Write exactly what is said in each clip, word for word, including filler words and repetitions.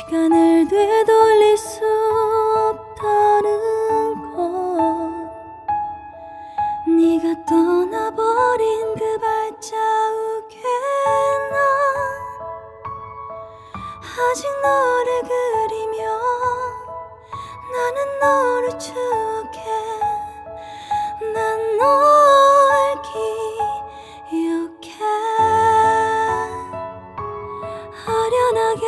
시간을 되돌릴 수 없다는 것, 네가 떠나버린 그 발자국에 난 아직 너를 그리며 나는 너를 추억해. 난 널 기억해. 아련하게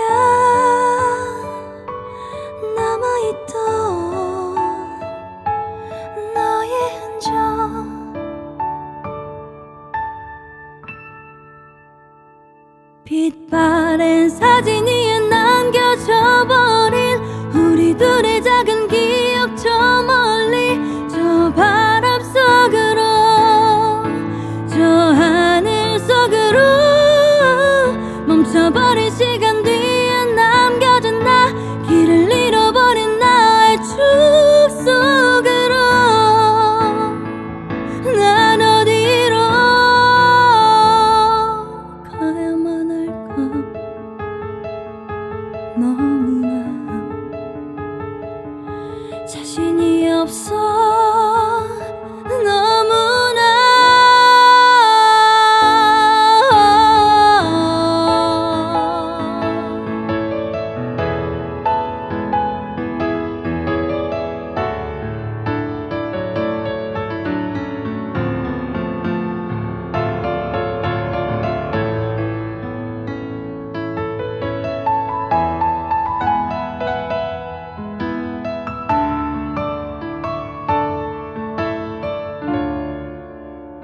남아있던 너의 흔적, 빛바랜 사진 위에 남겨져 버린 우리 둘의 작은 기억, 저 멀리 저 바람 속으로, 저 하늘 속으로 멈춰버린 시간 뒤에 남겨진 나, 길을 잃어버린 나의 추억 속으로. 난 어디로 가야만 할까. 너무나 자신이 없어. 너무나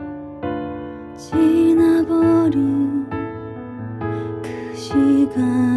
지나버린 그 시간